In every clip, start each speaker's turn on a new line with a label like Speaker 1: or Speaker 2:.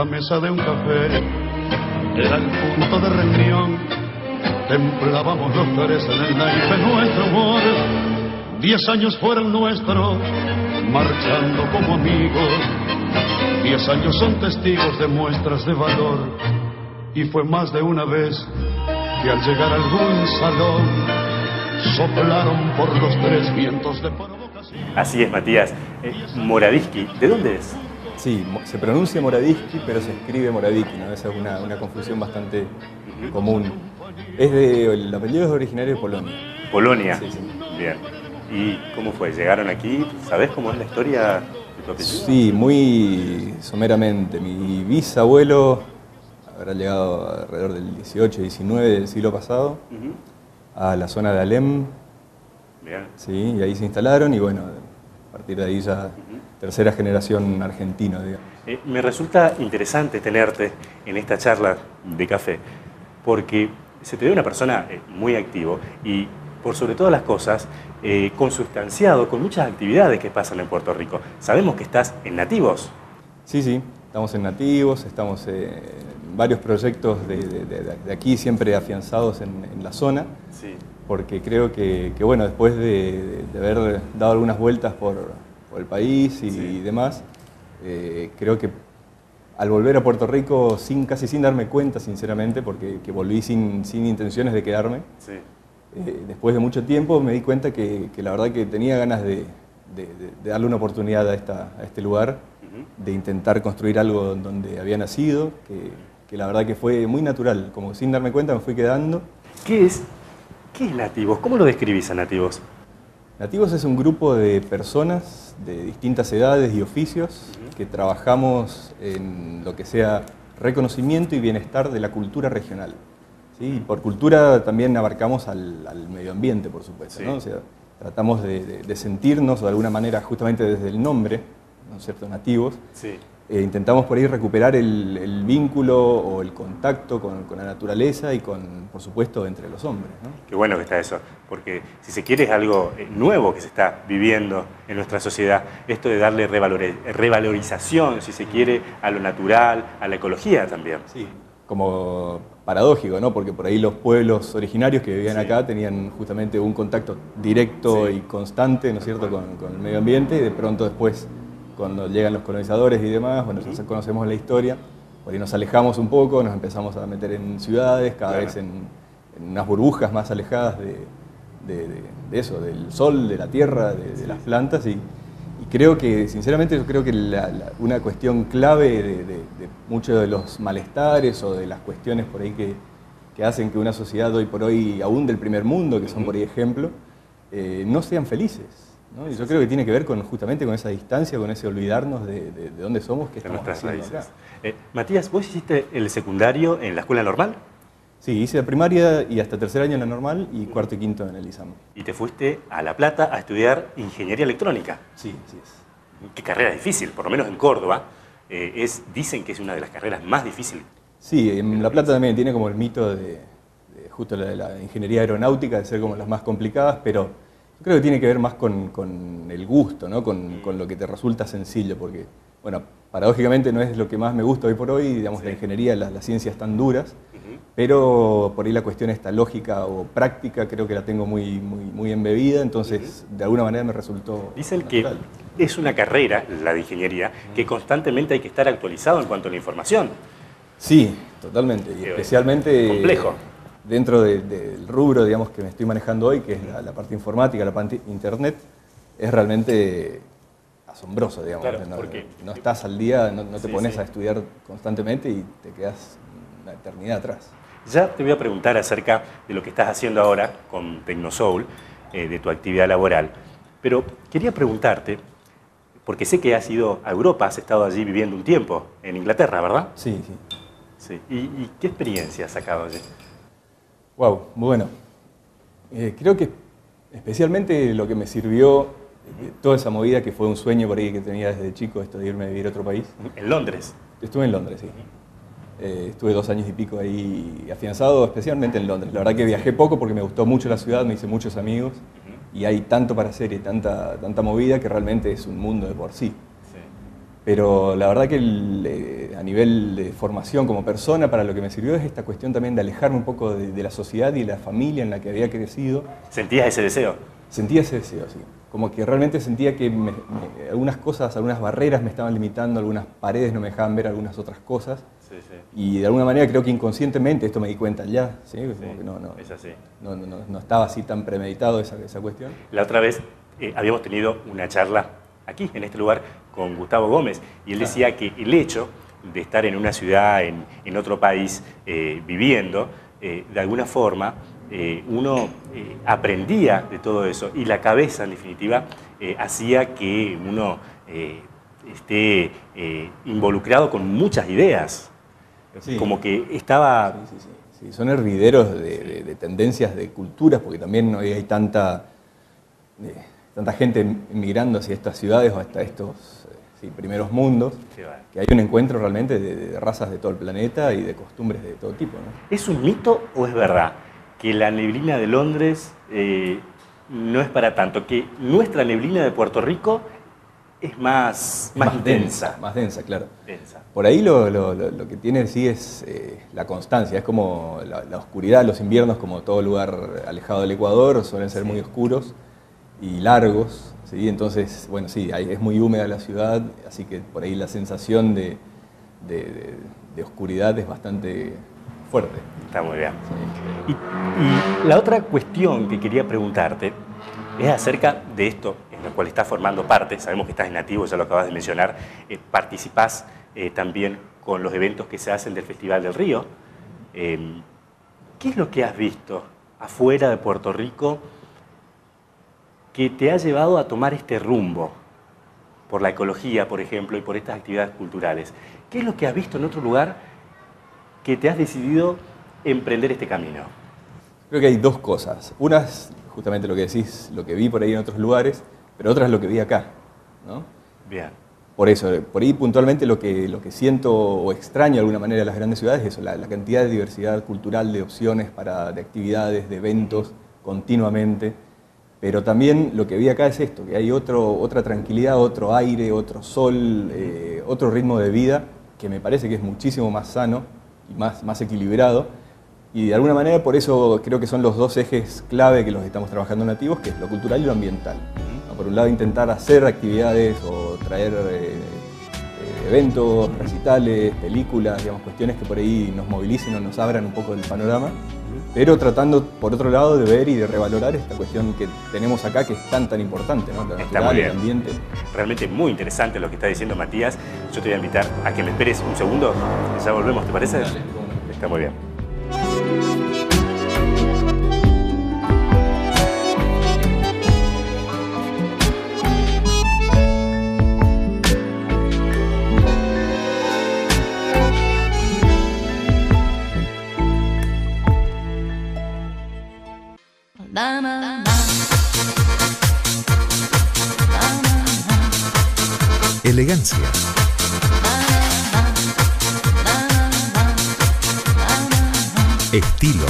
Speaker 1: la mesa de un café era el punto de reunión. Templábamos los tres en el naipe nuestro amor. 10 años fueron nuestros, marchando como amigos. 10 años son testigos de muestras de valor. Y fue más de una vez que al llegar a algún salón soplaron por los tres vientos de provocación.
Speaker 2: Así es, Matías. Moravisky, ¿de dónde es?
Speaker 3: Sí, se pronuncia Moravisky, pero se escribe Moravicky, ¿no? Esa es una confusión bastante común. El apellido es originario de Polonia.
Speaker 2: Polonia.
Speaker 3: Sí, sí.
Speaker 2: Bien. ¿Y cómo fue? ¿Llegaron aquí? ¿Sabés cómo es la historia de tu apellido?
Speaker 3: Sí, muy someramente. Mi bisabuelo habrá llegado alrededor del 18, 19 del siglo pasado a la zona de Alem.
Speaker 2: Bien.
Speaker 3: Sí, y ahí se instalaron y bueno, a partir de ahí ya tercera generación argentino, digamos.
Speaker 2: Me resulta interesante tenerte en esta charla de café, porque se te ve una persona muy activo y, por sobre todas las cosas, consustanciado con muchas actividades que pasan en Puerto Rico. Sabemos que estás en Nativos.
Speaker 3: Sí, sí, estamos en Nativos, estamos en varios proyectos de aquí, siempre afianzados en la zona,
Speaker 2: Sí.
Speaker 3: porque creo que bueno, después de haber dado algunas vueltas por el país y demás, creo que al volver a Puerto Rico, casi sin darme cuenta, sinceramente, porque volví sin intenciones de quedarme,
Speaker 2: Sí.
Speaker 3: Después de mucho tiempo me di cuenta que la verdad que tenía ganas de darle una oportunidad a este lugar, de intentar construir algo donde había nacido, que la verdad que fue muy natural, como sin darme cuenta me fui quedando.
Speaker 2: ¿Qué es Nativos? ¿Cómo lo describís a Nativos?
Speaker 3: Nativos es un grupo de personas de distintas edades y oficios que trabajamos en lo que sea reconocimiento y bienestar de la cultura regional. ¿Sí? Y por cultura también abarcamos al medio ambiente, por supuesto,
Speaker 2: Sí.
Speaker 3: ¿no? O sea, tratamos de sentirnos de alguna manera, justamente desde el nombre, ¿no es cierto?, nativos.
Speaker 2: Sí.
Speaker 3: Intentamos por ahí recuperar el vínculo o el contacto con la naturaleza y por supuesto, entre los hombres, ¿no?
Speaker 2: Qué bueno que está eso, porque si se quiere es algo nuevo que se está viviendo en nuestra sociedad, esto de darle revalorización, si se quiere, a lo natural, a la ecología también.
Speaker 3: Sí, como paradójico, ¿no? Porque por ahí los pueblos originarios que vivían acá tenían justamente un contacto directo y constante, ¿no es cierto?, con el medio ambiente, y de pronto después, cuando llegan los colonizadores y demás, bueno, ya conocemos la historia, por ahí nos alejamos un poco, nos empezamos a meter en ciudades, cada vez en unas burbujas más alejadas de eso, del sol, de la tierra, de las plantas, y creo que, sinceramente, yo creo que una cuestión clave de muchos de los malestares o de las cuestiones por ahí que hacen que una sociedad hoy por hoy, aún del primer mundo, que son por ahí ejemplo, no sean felices, ¿no? Y yo creo que tiene que ver justamente con esa distancia, con ese olvidarnos de dónde somos, que estamos
Speaker 2: nuestras
Speaker 3: haciendo
Speaker 2: raíces.
Speaker 3: acá.
Speaker 2: Matías, ¿vos hiciste el secundario en la escuela normal?
Speaker 3: Sí, hice la primaria y hasta tercer año en la normal y cuarto y quinto en el ISAM.
Speaker 2: Y te fuiste a La Plata a estudiar ingeniería electrónica.
Speaker 3: Sí, así es.
Speaker 2: Qué carrera difícil, por lo menos en Córdoba. Dicen que es una de las carreras más difíciles.
Speaker 3: Sí, en La Plata también tiene como el mito de justo la ingeniería aeronáutica, de ser como las más complicadas, pero yo creo que tiene que ver más con el gusto, ¿no? Con lo que te resulta sencillo, porque, bueno, paradójicamente no es lo que más me gusta hoy por hoy, digamos, la ingeniería, las ciencias tan duras, pero por ahí la cuestión esta lógica o práctica creo que la tengo muy embebida, entonces de alguna manera me resultó
Speaker 2: Dicen
Speaker 3: natural.
Speaker 2: que es una carrera, la de ingeniería, que constantemente hay que estar actualizado en cuanto a la información.
Speaker 3: Sí, totalmente, y especialmente
Speaker 2: complejo.
Speaker 3: dentro del rubro, digamos, que me estoy manejando hoy, que es la parte informática, la parte internet, es realmente asombroso, digamos.
Speaker 2: Claro,
Speaker 3: no,
Speaker 2: porque
Speaker 3: no estás al día, no te pones
Speaker 2: sí.
Speaker 3: a estudiar constantemente y te quedas una eternidad atrás.
Speaker 2: Ya te voy a preguntar acerca de lo que estás haciendo ahora con Tecnosoul, de tu actividad laboral. Pero quería preguntarte, porque sé que has ido a Europa, has estado allí viviendo un tiempo, en Inglaterra, ¿verdad?
Speaker 3: Sí, sí.
Speaker 2: Sí. ¿Y qué experiencia has sacado allí?
Speaker 3: Wow, bueno. Creo que especialmente lo que me sirvió, toda esa movida que fue un sueño por ahí que tenía desde chico, esto de irme a vivir a otro país.
Speaker 2: En Londres.
Speaker 3: Estuve en Londres, sí. Estuve 2 años y pico ahí afianzado, especialmente en Londres. La verdad que viajé poco porque me gustó mucho la ciudad, me hice muchos amigos y hay tanto para hacer y tanta movida que realmente es un mundo de por sí. Pero la verdad que a nivel de formación como persona, para lo que me sirvió es esta cuestión también de alejarme un poco de la sociedad y la familia en la que había crecido.
Speaker 2: ¿Sentías ese deseo?
Speaker 3: Sentía ese deseo, sí. Como que realmente sentía que algunas cosas, algunas barreras me estaban limitando, algunas paredes no me dejaban ver algunas otras cosas.
Speaker 2: Sí, sí.
Speaker 3: Y de alguna manera creo que inconscientemente, esto me di cuenta ya, ¿sí? Como
Speaker 2: Sí,
Speaker 3: que
Speaker 2: es así.
Speaker 3: no estaba así tan premeditado esa cuestión.
Speaker 2: La otra vez habíamos tenido una charla aquí, en este lugar, con Gustavo Gómez, y él decía que el hecho de estar en una ciudad, en otro país, viviendo, de alguna forma, uno aprendía de todo eso, y la cabeza, en definitiva, hacía que uno esté involucrado con muchas ideas.
Speaker 3: Sí.
Speaker 2: Como que estaba...
Speaker 3: Sí, son hervideros de tendencias, de culturas, porque también hoy hay tanta gente emigrando hacia estas ciudades o hasta estos primeros mundos, que hay un encuentro realmente de razas de todo el planeta y de costumbres de todo tipo, ¿no?
Speaker 2: ¿Es un mito o es verdad que la neblina de Londres no es para tanto? Que nuestra neblina de Puerto Rico es más densa.
Speaker 3: Más densa, claro.
Speaker 2: Densa.
Speaker 3: Por ahí lo que tiene sí es la constancia, es como la oscuridad, los inviernos, como todo lugar alejado del Ecuador, suelen ser muy oscuros y largos, ¿sí? Entonces, bueno, sí, es muy húmeda la ciudad, así que por ahí la sensación de oscuridad es bastante fuerte.
Speaker 2: Está muy bien.
Speaker 3: Sí.
Speaker 2: Y la otra cuestión que quería preguntarte es acerca de esto en lo cual estás formando parte. Sabemos que estás en Nativo, ya lo acabas de mencionar. Participás también con los eventos que se hacen del Festival del Río. ¿Qué es lo que has visto afuera de Puerto Rico que te ha llevado a tomar este rumbo por la ecología, por ejemplo, y por estas actividades culturales? ¿Qué es lo que has visto en otro lugar que te has decidido emprender este camino?
Speaker 3: Creo que hay dos cosas. Una es justamente lo que decís, lo que vi por ahí en otros lugares, pero otra es lo que vi acá, ¿no?
Speaker 2: Bien.
Speaker 3: Por eso, por ahí puntualmente lo que siento o extraño de alguna manera de las grandes ciudades es eso, la cantidad de diversidad cultural, de opciones de actividades, de eventos continuamente. Pero también lo que vi acá es esto, que hay otra tranquilidad, otro aire, otro sol, otro ritmo de vida que me parece que es muchísimo más sano y más equilibrado. Y de alguna manera por eso creo que son los dos ejes clave que los estamos trabajando en Nativos, que es lo cultural y lo ambiental. Por un lado intentar hacer actividades o traer eventos, recitales, películas, digamos, cuestiones que por ahí nos movilicen o nos abran un poco el panorama, pero tratando por otro lado de ver y de revalorar esta cuestión que tenemos acá que es tan importante, ¿no?
Speaker 2: Está muy bien.
Speaker 3: El ambiente.
Speaker 2: Realmente muy interesante lo que está diciendo Matías. Yo te voy a invitar a que me esperes un segundo, ya volvemos, ¿te parece?
Speaker 3: Dale.
Speaker 2: Está muy bien.
Speaker 4: Elegancia. Estilo.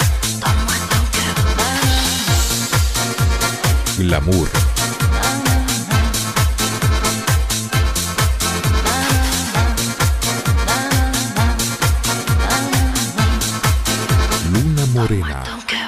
Speaker 4: Glamour. Luna morena.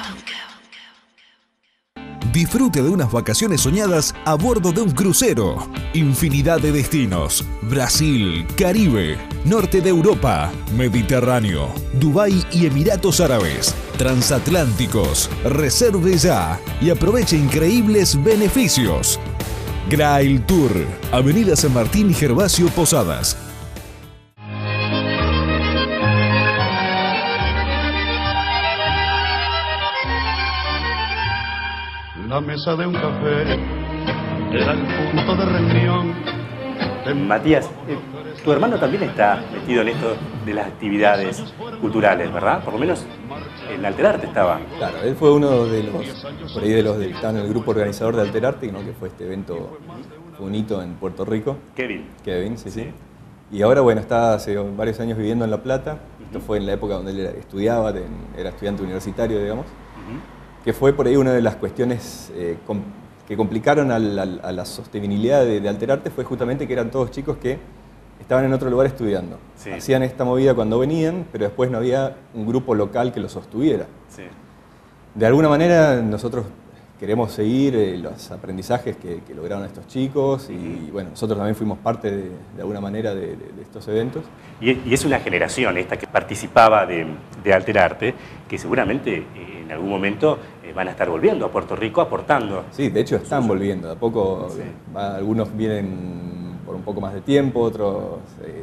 Speaker 4: Disfrute de unas vacaciones soñadas a bordo de un crucero. Infinidad de destinos. Brasil, Caribe, norte de Europa, Mediterráneo, Dubái y Emiratos Árabes. Transatlánticos. Reserve ya y aproveche increíbles beneficios. Grail Tour, Avenida San Martín y Gervasio Posadas.
Speaker 1: La mesa de un café era el punto de reunión.
Speaker 2: Matías, tu hermano también está metido en esto de las actividades culturales, ¿verdad? Por lo menos en Alterarte estaba.
Speaker 3: Claro, él fue uno de los que están en el grupo organizador de Alterarte, ¿no? Que fue este evento, fue un hito en Puerto Rico. Kevin, sí. Y ahora, bueno, está hace varios años viviendo en La Plata. Esto fue en la época donde él estudiaba, era estudiante universitario, digamos. Que fue por ahí una de las cuestiones que que complicaron a la sostenibilidad de Alterarte fue justamente que eran todos chicos que estaban en otro lugar estudiando.
Speaker 2: Sí.
Speaker 3: Hacían esta movida cuando venían, pero después no había un grupo local que los sostuviera.
Speaker 2: Sí.
Speaker 3: De alguna manera nosotros queremos seguir los aprendizajes que lograron estos chicos y bueno, nosotros también fuimos parte de alguna manera de estos eventos.
Speaker 2: Y es una generación esta que participaba de Alterarte, que seguramente en algún momento van a estar volviendo a Puerto Rico aportando.
Speaker 3: Sí, de hecho están volviendo, de a poco
Speaker 2: Sí.
Speaker 3: algunos vienen por un poco más de tiempo, otros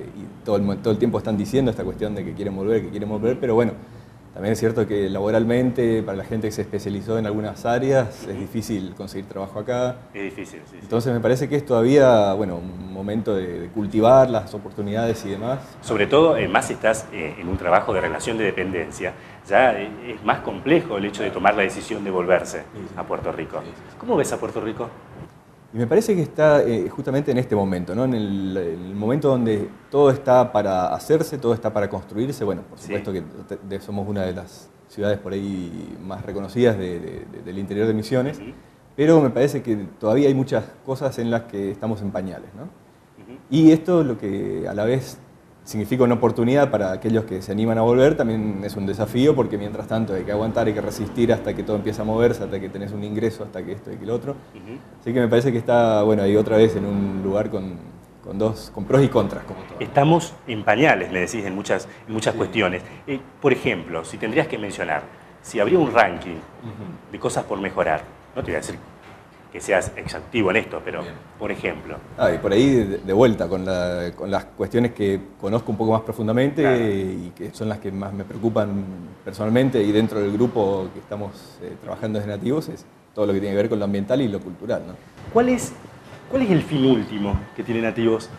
Speaker 3: y todo el tiempo están diciendo esta cuestión de que quieren volver, pero bueno, también es cierto que laboralmente, para la gente que se especializó en algunas áreas, es difícil conseguir trabajo acá.
Speaker 2: Es difícil, sí.
Speaker 3: Entonces me parece que es todavía, bueno, un momento de cultivar las oportunidades y demás.
Speaker 2: Sobre todo, más si estás en un trabajo de relación de dependencia, ya es más complejo el hecho de tomar la decisión de volverse a Puerto Rico. ¿Cómo ves a Puerto Rico?
Speaker 3: Y me parece que está justamente en este momento, ¿no? En el momento donde todo está para hacerse, todo está para construirse. Bueno, por supuesto
Speaker 2: Sí.
Speaker 3: que somos una de las ciudades por ahí más reconocidas del interior de Misiones, pero me parece que todavía hay muchas cosas en las que estamos en pañales, ¿no? Y esto lo que a la vez significa una oportunidad para aquellos que se animan a volver, también es un desafío porque mientras tanto hay que aguantar, hay que resistir hasta que todo empieza a moverse, hasta que tenés un ingreso, hasta que esto y que lo otro. Así que me parece que está, bueno, ahí otra vez en un lugar con pros y contras, como todo.
Speaker 2: Estamos en pañales, me decís, en muchas cuestiones. Por ejemplo, si tendrías que mencionar, si habría un ranking de cosas por mejorar, no te voy a decir que seas exhaustivo en esto, pero, por ejemplo...
Speaker 3: Y por ahí de vuelta, con las cuestiones que conozco un poco más profundamente,
Speaker 2: Claro.
Speaker 3: Y que son las que más me preocupan personalmente y dentro del grupo que estamos trabajando desde Nativos, es todo lo que tiene que ver con lo ambiental y lo cultural, ¿no?
Speaker 2: ¿Cuál es el fin último que tiene Nativos?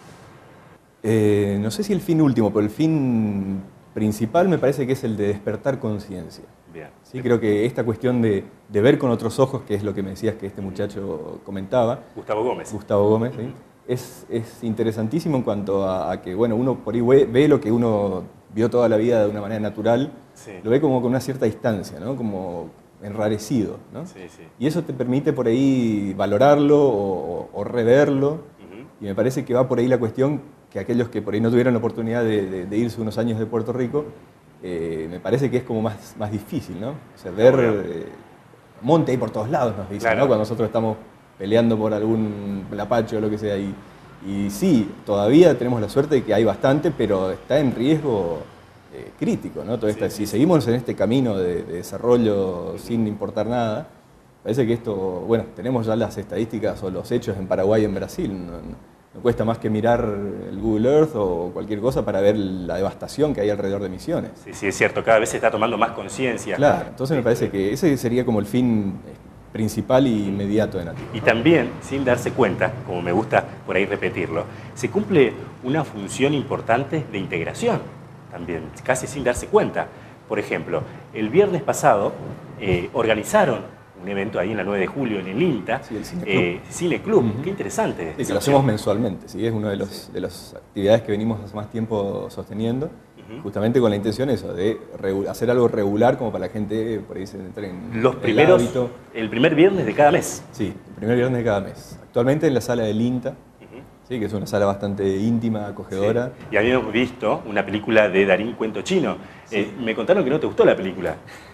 Speaker 3: No sé si el fin último, pero el fin principal me parece que es el de despertar conciencia.
Speaker 2: Bien.
Speaker 3: Sí, creo que esta cuestión de ver con otros ojos, que es lo que me decías que este muchacho comentaba,
Speaker 2: Gustavo Gómez.
Speaker 3: Gustavo Gómez, ¿sí? Es interesantísimo en cuanto a que, bueno, uno por ahí ve lo que uno vio toda la vida de una manera natural,
Speaker 2: Sí.
Speaker 3: lo ve como con una cierta distancia, ¿no? Como enrarecido, ¿no?
Speaker 2: Sí, sí.
Speaker 3: Y eso te permite por ahí valorarlo o reverlo, y me parece que va por ahí la cuestión que aquellos que por ahí no tuvieron la oportunidad de irse unos años de Puerto Rico, me parece que es como más difícil, ¿no? O sea, ver monte ahí por todos lados, nos dicen,
Speaker 2: Claro.
Speaker 3: ¿no? Cuando nosotros estamos peleando por algún lapacho o lo que sea. Y sí, todavía tenemos la suerte de que hay bastante, pero está en riesgo crítico, ¿no? Si seguimos en este camino de desarrollo sin importar nada, parece que esto, bueno, tenemos ya las estadísticas o los hechos en Paraguay y en Brasil. No cuesta más que mirar el Google Earth o cualquier cosa para ver la devastación que hay alrededor de Misiones.
Speaker 2: Sí, sí, es cierto, cada vez se está tomando más conciencia.
Speaker 3: Claro, entonces me parece que ese sería como el fin principal y inmediato de Nativos.
Speaker 2: Y también, sin darse cuenta, como me gusta por ahí repetirlo, se cumple una función importante de integración, también, casi sin darse cuenta. Por ejemplo, el viernes pasado organizaron un evento ahí en la 9 de julio en el INTA,
Speaker 3: Sí, el Cineclub.
Speaker 2: Cineclub, qué interesante.
Speaker 3: Sí, que lo hacemos mensualmente, ¿sí? Es una de las actividades que venimos hace más tiempo sosteniendo, justamente con la intención eso, de hacer algo regular como para la gente por ahí se entre en
Speaker 2: Los
Speaker 3: el
Speaker 2: primeros,
Speaker 3: hábito.
Speaker 2: el primer viernes de cada mes.
Speaker 3: Sí, el primer viernes de cada mes. Actualmente en la sala del INTA, sí, que es una sala bastante íntima, acogedora.
Speaker 2: Sí. Y habíamos visto una película de Darín Cuento Chino. Me contaron que no te gustó la película.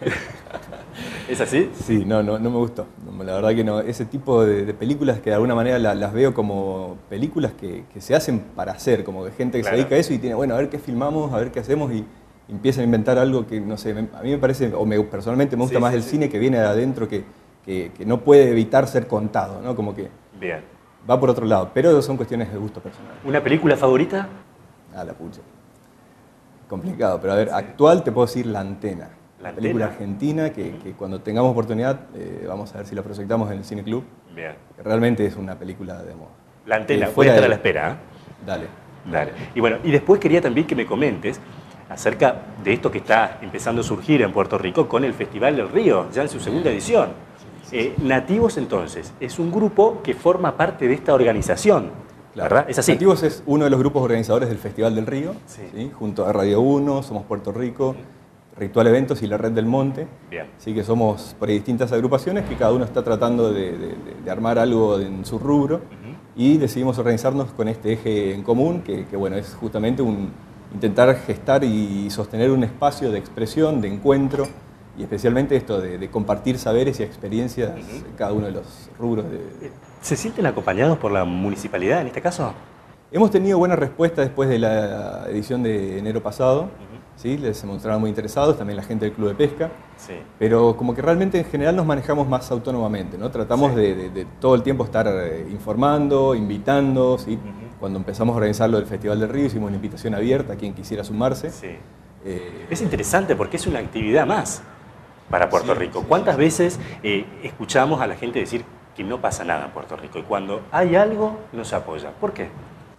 Speaker 2: ¿Es así?
Speaker 3: Sí, no me gustó. La verdad que no. Ese tipo de películas que de alguna manera las veo como películas que se hacen para hacer, como de gente que
Speaker 2: Claro.
Speaker 3: se dedica a eso y tiene, bueno, a ver qué filmamos, a ver qué hacemos y empiezan a inventar algo que, no sé, a mí me parece, personalmente me gusta
Speaker 2: Sí,
Speaker 3: más
Speaker 2: sí,
Speaker 3: el
Speaker 2: sí.
Speaker 3: cine que viene de adentro, que no puede evitar ser contado, ¿no? Como que
Speaker 2: Bien.
Speaker 3: va por otro lado, pero son cuestiones de gusto personal.
Speaker 2: ¿Una película favorita?
Speaker 3: La pucha. Complicado, pero a ver, actual te puedo decir La Antena.
Speaker 2: La
Speaker 3: La película
Speaker 2: Antena.
Speaker 3: argentina que cuando tengamos oportunidad vamos a ver si la proyectamos en el Cineclub.
Speaker 2: Bien.
Speaker 3: Realmente es una película de moda.
Speaker 2: La Antena, voy a
Speaker 3: fuera
Speaker 2: estar
Speaker 3: de-
Speaker 2: a la espera. ¿Eh?
Speaker 3: Dale.
Speaker 2: Dale. Y bueno, y después quería también que me comentes acerca de esto que está empezando a surgir en Puerto Rico con el Festival del Río, ya en su segunda edición. Nativos, entonces, es un grupo que forma parte de esta organización, ¿verdad? Es así.
Speaker 3: Nativos es uno de los grupos organizadores del Festival del Río,
Speaker 2: Sí.
Speaker 3: ¿sí? Junto a Radio 1, Somos Puerto Rico, Ritual Eventos y la Red del Monte.
Speaker 2: Bien.
Speaker 3: Así que somos por ahí distintas agrupaciones que cada uno está tratando de armar algo en su rubro y decidimos organizarnos con este eje en común que bueno, es justamente intentar gestar y sostener un espacio de expresión, de encuentro y especialmente esto de compartir saberes y experiencias en cada uno de los rubros.
Speaker 2: ¿Se sienten acompañados por la municipalidad en este caso?
Speaker 3: Hemos tenido buena respuesta después de la edición de enero pasado. ¿Sí? Les se mostraron muy interesados, también la gente del Club de Pesca,
Speaker 2: Sí.
Speaker 3: pero como que realmente en general nos manejamos más autónomamente, ¿no? Tratamos de todo el tiempo estar informando, invitando, ¿sí? Cuando empezamos a organizarlo del Festival del Río hicimos una invitación abierta a quien quisiera sumarse.
Speaker 2: Sí. Es interesante porque es una actividad más para Puerto Rico. ¿Cuántas veces escuchamos a la gente decir que no pasa nada en Puerto Rico y cuando hay algo no se apoya? ¿Por qué?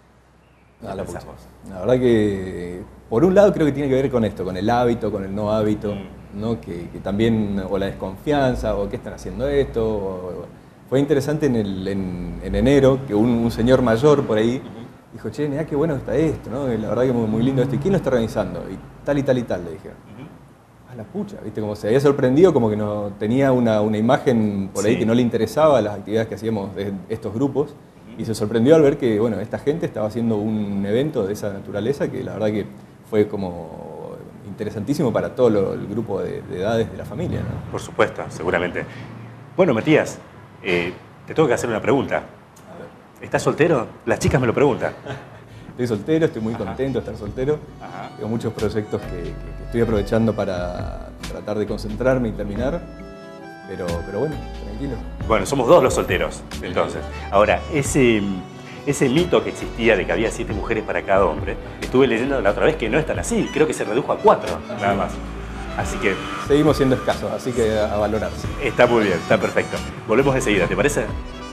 Speaker 3: La verdad que, por un lado, creo que tiene que ver con esto, con el hábito, con el no hábito, ¿no? Que también, o la desconfianza, o qué están haciendo esto. Fue interesante en enero que un señor mayor por ahí dijo, che, mirá qué bueno está esto, ¿no? La verdad que muy lindo esto. ¿Y quién lo está organizando? Y tal, le dije. A la pucha, ¿viste? Como se había sorprendido, como que no tenía una imagen por ahí que no le interesaba las actividades que hacíamos de estos grupos. Y se sorprendió al ver que, bueno, esta gente estaba haciendo un evento de esa naturaleza que la verdad que fue como interesantísimo para todo el grupo de edades de la familia, ¿no?
Speaker 2: Por supuesto, seguramente. Bueno, Matías, te tengo que hacer una pregunta. ¿Estás soltero? Las chicas me lo preguntan.
Speaker 3: Estoy soltero, estoy muy contento de estar soltero. Tengo muchos proyectos que estoy aprovechando para tratar de concentrarme y terminar. Pero bueno, tranquilo.
Speaker 2: Bueno, somos dos los solteros, entonces. Ahora, ese mito que existía de que había 7 mujeres para cada hombre, estuve leyendo la otra vez que no es tan así. Creo que se redujo a 4, nada más. Así que...
Speaker 3: Seguimos siendo escasos, así que a valorarse.
Speaker 2: Está muy bien, está perfecto. Volvemos enseguida, ¿te parece?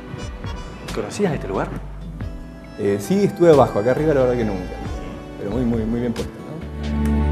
Speaker 2: ¿Conocías este lugar?
Speaker 3: Sí, estuve abajo, acá arriba la verdad que nunca. Pero muy bien puesto, ¿no?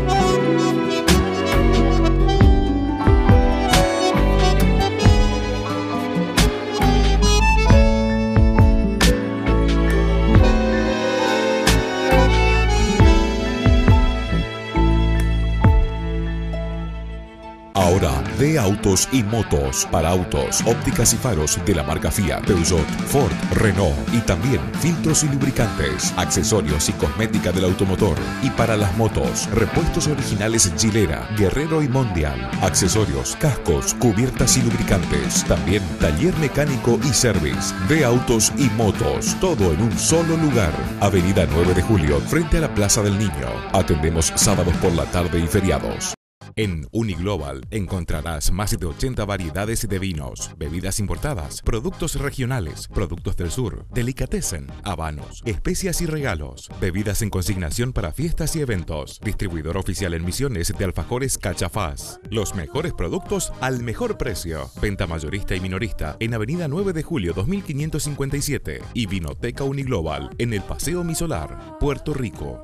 Speaker 4: Ahora, de autos y motos, para autos, ópticas y faros de la marca Fiat, Peugeot, Ford, Renault y también filtros y lubricantes, accesorios y cosmética del automotor. Y para las motos, repuestos originales Gilera, Guerrero y Mondial, accesorios, cascos, cubiertas y lubricantes. También taller mecánico y service, de autos y motos, todo en un solo lugar. Avenida 9 de Julio, frente a la Plaza del Niño. Atendemos sábados por la tarde y feriados. En Uniglobal encontrarás más de 80 variedades de vinos, bebidas importadas, productos regionales, productos del sur, delicatessen, habanos, especias y regalos, bebidas en consignación para fiestas y eventos. Distribuidor oficial en Misiones de alfajores Cachafaz. Los mejores productos al mejor precio. Venta mayorista y minorista en Avenida 9 de Julio 2557 y Vinoteca Uniglobal en el Paseo Misolar, Puerto Rico.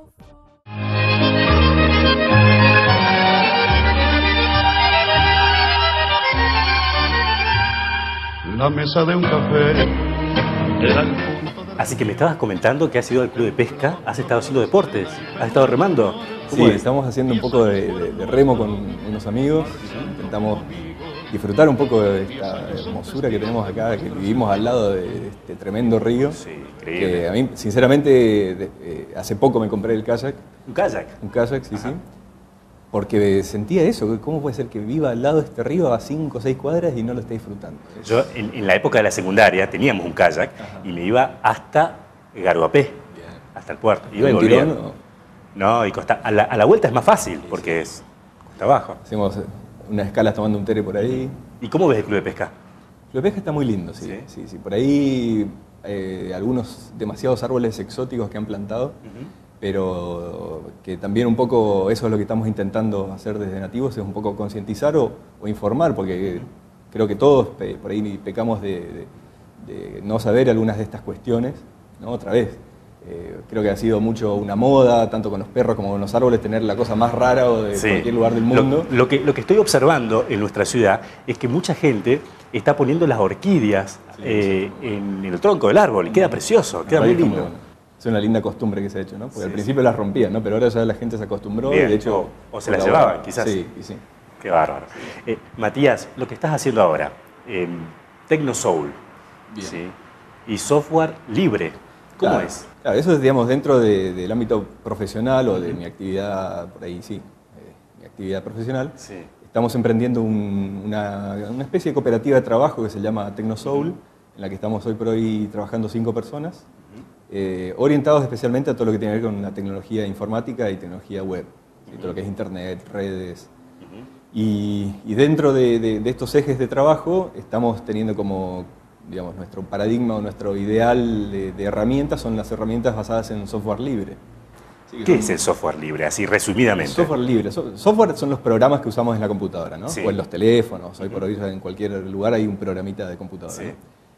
Speaker 1: La mesa de un café era el punto de...
Speaker 2: Así que me estabas comentando que has ido al club de pesca, has estado haciendo deportes, has estado remando.
Speaker 3: Sí, estamos haciendo un poco de remo con unos amigos. Intentamos disfrutar un poco de esta hermosura que tenemos acá, que vivimos al lado de este tremendo río.
Speaker 2: Sí, increíble.
Speaker 3: Que a mí, sinceramente, hace poco me compré el kayak.
Speaker 2: ¿Un kayak?
Speaker 3: Un kayak, sí. Porque sentía eso, ¿cómo puede ser que viva al lado de este río a 5 o 6 cuadras y no lo esté disfrutando?
Speaker 2: Yo en la época de la secundaria teníamos un kayak y me iba hasta Garuapé, hasta el puerto. Iba y volvía. No, y a la vuelta es más fácil porque es costa abajo.
Speaker 3: Hacemos unas escalas tomando un tere por ahí.
Speaker 2: ¿Y cómo ves el club de pesca?
Speaker 3: El club de pesca está muy lindo, sí. Por ahí algunos demasiados árboles exóticos que han plantado. Pero que también un poco eso es lo que estamos intentando hacer desde Nativos, es un poco concientizar o informar, porque creo que todos por ahí pecamos de no saber algunas de estas cuestiones, ¿no? Otra vez, creo que ha sido mucho una moda, tanto con los perros como con los árboles, tener la cosa más rara o de cualquier lugar del mundo.
Speaker 2: Lo que estoy observando en nuestra ciudad es que mucha gente está poniendo las orquídeas en el tronco del árbol y queda precioso, queda muy lindo.
Speaker 3: Es una linda costumbre que se ha hecho, ¿no? Porque
Speaker 2: Sí,
Speaker 3: al principio las rompían, ¿no? Pero ahora ya la gente se acostumbró
Speaker 2: Bien,
Speaker 3: y de hecho...
Speaker 2: o se las llevaban, quizás.
Speaker 3: Sí, y sí.
Speaker 2: Qué bárbaro. Matías, lo que estás haciendo ahora, TecnoSoul,
Speaker 3: Bien.
Speaker 2: ¿sí? Y software libre, ¿cómo
Speaker 3: Claro,
Speaker 2: es?
Speaker 3: Claro, eso es, digamos, dentro del ámbito profesional o de mi actividad, por ahí sí, mi actividad profesional.
Speaker 2: Sí.
Speaker 3: Estamos emprendiendo una especie de cooperativa de trabajo que se llama TecnoSoul, en la que estamos hoy por hoy trabajando 5 personas, orientados especialmente a todo lo que tiene que ver con la tecnología informática y tecnología web, ¿sí? Todo lo que es internet, redes. Y dentro de estos ejes de trabajo estamos teniendo como, digamos, nuestro paradigma o nuestro ideal de herramientas son las herramientas basadas en software libre. Sí,
Speaker 2: ¿Qué es el software libre? Así resumidamente.
Speaker 3: software libre. Software son los programas que usamos en la computadora, ¿no?
Speaker 2: Sí.
Speaker 3: O en los teléfonos. Hoy por hoy en cualquier lugar hay un programita de computadora.
Speaker 2: Sí.
Speaker 3: ¿no?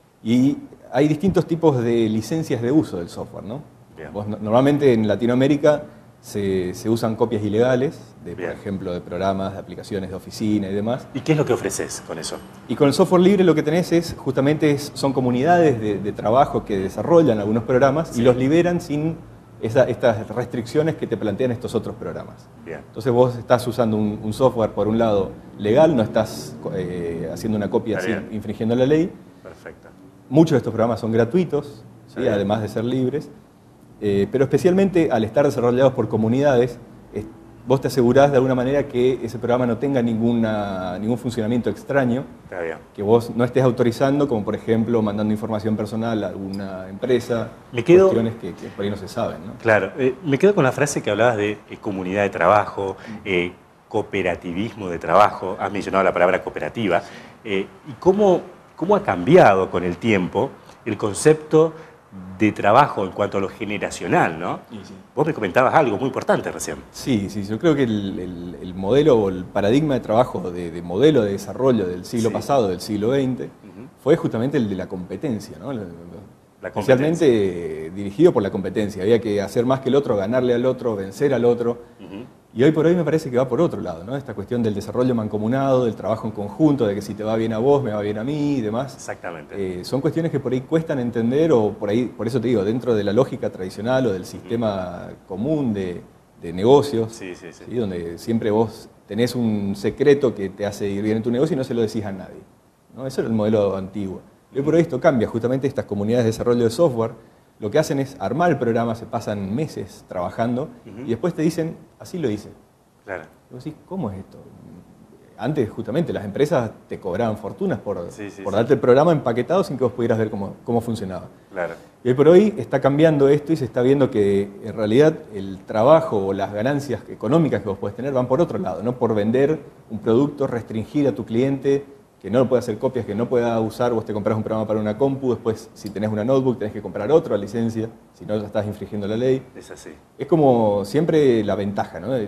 Speaker 3: Y hay distintos tipos de licencias de uso del software, ¿no?
Speaker 2: Bien.
Speaker 3: Normalmente en Latinoamérica se usan copias ilegales, por
Speaker 2: Bien.
Speaker 3: ejemplo, de programas, de aplicaciones de oficina y demás.
Speaker 2: ¿Y qué es lo que ofreces con eso?
Speaker 3: Y con el software libre lo que tenés es, justamente, son comunidades de trabajo que desarrollan algunos programas
Speaker 2: Sí.
Speaker 3: y los liberan sin estas restricciones que te plantean estos otros programas.
Speaker 2: Bien.
Speaker 3: Entonces vos estás usando un software, por un lado, legal, no estás haciendo una copia
Speaker 2: Está
Speaker 3: así,
Speaker 2: bien.
Speaker 3: infringiendo la ley.
Speaker 2: Perfecto.
Speaker 3: Muchos de estos programas son gratuitos, ¿sí?
Speaker 2: Bien.
Speaker 3: Además de ser libres, pero especialmente al estar desarrollados por comunidades, vos te asegurás de alguna manera que ese programa no tenga ningún funcionamiento extraño,
Speaker 2: Está bien.
Speaker 3: que vos no estés autorizando, como por ejemplo mandando información personal a alguna empresa,
Speaker 2: Me quedo-
Speaker 3: cuestiones que por ahí no se saben, ¿no?
Speaker 2: Claro. Me quedo con la frase que hablabas de comunidad de trabajo, cooperativismo de trabajo. Has mencionado la palabra cooperativa. ¿Y cómo ha cambiado con el tiempo el concepto de trabajo en cuanto a lo generacional, ¿no? Vos me comentabas algo muy importante recién.
Speaker 3: Sí, yo creo que el modelo o el paradigma de trabajo, de modelo de desarrollo del siglo
Speaker 2: Sí.
Speaker 3: pasado, del siglo XX, fue justamente el de la competencia, ¿no?
Speaker 2: La
Speaker 3: Especialmente dirigido por la competencia. Había que hacer más que el otro, ganarle al otro, vencer al otro. Y hoy por hoy me parece que va por otro lado, ¿no? Esta cuestión del desarrollo mancomunado, del trabajo en conjunto, de que si te va bien a vos, me va bien a mí y demás.
Speaker 2: Exactamente.
Speaker 3: Son cuestiones que por ahí cuestan entender o por eso te digo, dentro de la lógica tradicional o del sistema común de negocios,
Speaker 2: Sí.
Speaker 3: ¿sí? Donde siempre vos tenés un secreto que te hace ir bien en tu negocio y no se lo decís a nadie, ¿no? Ese era el modelo antiguo. Y hoy por hoy esto cambia, justamente estas comunidades de desarrollo de software lo que hacen es armar el programa, se pasan meses trabajando y después te dicen, así lo hice.
Speaker 2: Claro.
Speaker 3: Y vos decís, ¿cómo es esto? Antes, justamente, las empresas te cobraban fortunas por
Speaker 2: Sí.
Speaker 3: darte el programa empaquetado sin que vos pudieras ver cómo funcionaba.
Speaker 2: Claro.
Speaker 3: Y hoy por hoy está cambiando esto y se está viendo que en realidad el trabajo o las ganancias económicas que vos podés tener van por otro lado, no por vender un producto, restringir a tu cliente, que no pueda hacer copias, que no pueda usar. Vos te compras un programa para una compu, después si tenés una notebook tenés que comprar otra licencia, si no ya estás infringiendo la ley.
Speaker 2: Es así.
Speaker 3: Es como siempre la ventaja, ¿no?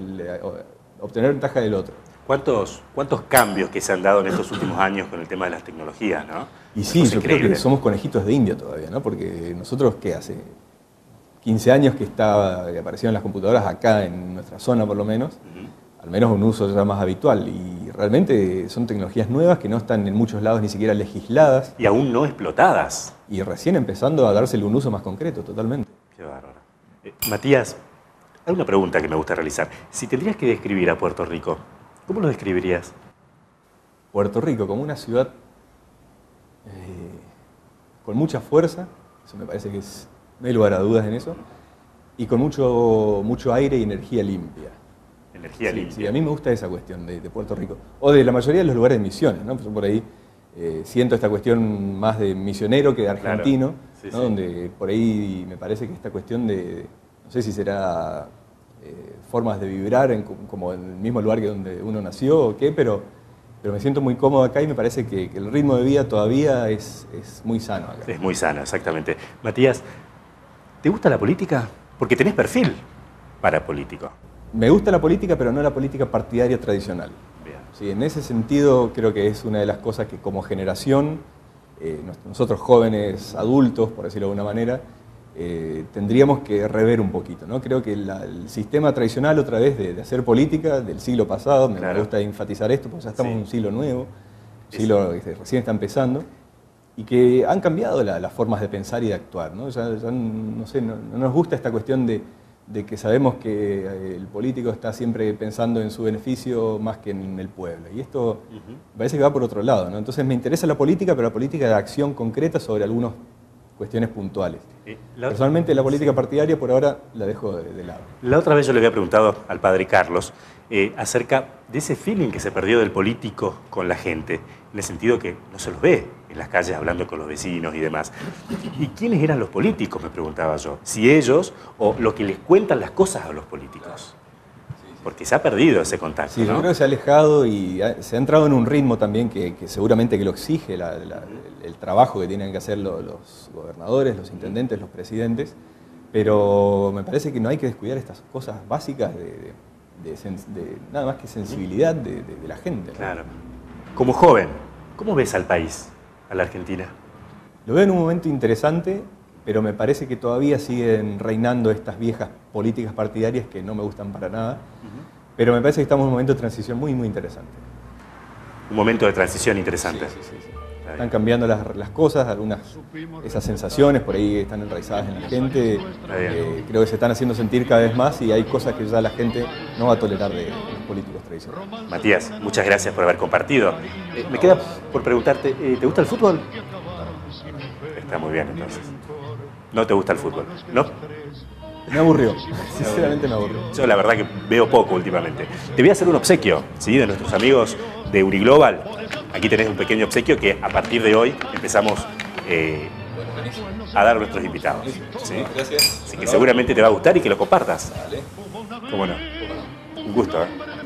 Speaker 3: Obtener ventaja del otro.
Speaker 2: ¿Cuántos cambios que se han dado en estos últimos años con el tema de las tecnologías, ¿no?
Speaker 3: Y
Speaker 2: Una
Speaker 3: sí,
Speaker 2: cosa
Speaker 3: yo creo
Speaker 2: increíble.
Speaker 3: que somos conejitos de India todavía, ¿no? Porque nosotros, ¿qué hace? 15 años que aparecieron las computadoras acá en nuestra zona por lo menos, al menos un uso ya más habitual. Y realmente son tecnologías nuevas que no están en muchos lados ni siquiera legisladas
Speaker 2: Y aún no explotadas.
Speaker 3: y recién empezando a dársele un uso más concreto, totalmente.
Speaker 2: Qué bárbaro. Matías, hay una pregunta que me gusta realizar. Si tendrías que describir a Puerto Rico, ¿cómo lo describirías?
Speaker 3: Puerto Rico como una ciudad con mucha fuerza, eso me parece que no hay lugar a dudas en eso, y con mucho aire y energía limpia.
Speaker 2: Energía
Speaker 3: Sí,
Speaker 2: limpia.
Speaker 3: sí, a mí me gusta esa cuestión de Puerto Rico, o de la mayoría de los lugares de misiones, ¿no? Yo por ahí siento esta cuestión más de misionero que de argentino,
Speaker 2: Sí,
Speaker 3: ¿no?
Speaker 2: sí.
Speaker 3: Donde por ahí me parece que esta cuestión no sé si será formas de vibrar como en el mismo lugar que donde uno nació o qué, pero me siento muy cómodo acá y me parece que el ritmo de vida todavía es muy sano acá.
Speaker 2: Es muy sano, exactamente. Matías, ¿te gusta la política? Porque tenés perfil para político.
Speaker 3: Me gusta la política, pero no la política partidaria tradicional.
Speaker 2: Bien.
Speaker 3: Sí, en ese sentido creo que es una de las cosas que como generación, nosotros jóvenes adultos, por decirlo de alguna manera, tendríamos que rever un poquito, ¿no? Creo que el sistema tradicional otra vez de hacer política del siglo pasado, me
Speaker 2: Claro.
Speaker 3: gusta enfatizar esto porque ya estamos
Speaker 2: Sí.
Speaker 3: en un siglo nuevo, un
Speaker 2: Sí.
Speaker 3: siglo que recién está empezando, y que han cambiado las formas de pensar y de actuar, ¿no? Ya no sé, no nos gusta esta cuestión de que sabemos que el político está siempre pensando en su beneficio más que en el pueblo. Y esto parece que va por otro lado, ¿no? Entonces me interesa la política, pero la política de acción concreta sobre algunas cuestiones puntuales. Personalmente la política partidaria por ahora la dejo de lado.
Speaker 2: La otra vez yo le había preguntado al padre Carlos acerca de ese feeling que se perdió del político con la gente, en el sentido que no se los ve en las calles hablando con los vecinos y demás. ¿Y quiénes eran los políticos?, me preguntaba yo. Si ellos o lo que les cuentan las cosas a los políticos. Porque se ha perdido ese contacto,
Speaker 3: Sí,
Speaker 2: ¿no?
Speaker 3: yo creo que se ha alejado y se ha entrado en un ritmo también que seguramente que lo exige el trabajo que tienen que hacer los gobernadores, los intendentes, los presidentes, pero me parece que no hay que descuidar estas cosas básicas de nada más que sensibilidad de la gente, ¿no?
Speaker 2: Claro. Como joven, ¿cómo ves al país, a la Argentina?
Speaker 3: Lo veo en un momento interesante, pero me parece que todavía siguen reinando estas viejas políticas partidarias que no me gustan para nada, pero me parece que estamos en un momento de transición muy, muy interesante.
Speaker 2: Un momento de transición interesante.
Speaker 3: Sí. Están cambiando las cosas, algunas esas sensaciones por ahí están enraizadas en la gente, creo que se están haciendo sentir cada vez más y hay cosas que ya la gente no va a tolerar de los políticos tradicionales.
Speaker 2: Matías, muchas gracias por haber compartido. Me queda por preguntarte, ¿te gusta el fútbol? Está muy bien, entonces. ¿No te gusta el fútbol? ¿No?
Speaker 3: Me aburrió, sinceramente me aburrió.
Speaker 2: Yo la verdad que veo poco últimamente. Te voy a hacer un obsequio, ¿sí?, de nuestros amigos de Uriglobal. Aquí tenés un pequeño obsequio que a partir de hoy empezamos a dar a nuestros invitados, ¿sí?
Speaker 3: Gracias.
Speaker 2: Así que seguramente te va a gustar y que lo compartas.
Speaker 3: Vale.
Speaker 2: ¿Cómo no? Un gusto, ¿eh?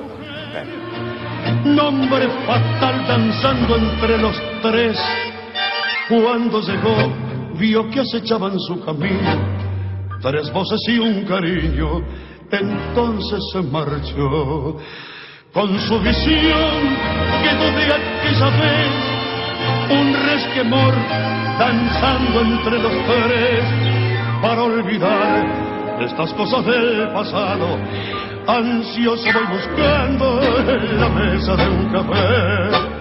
Speaker 2: Dale.
Speaker 1: Nombre fatal danzando entre los tres. Cuando llegó, vio que acechaban su camino 3 voces y un cariño, entonces se marchó. Con su visión quedó de aquella vez un resquemor danzando entre los 3 para olvidar estas cosas del pasado. Ansioso voy buscando en la mesa de un café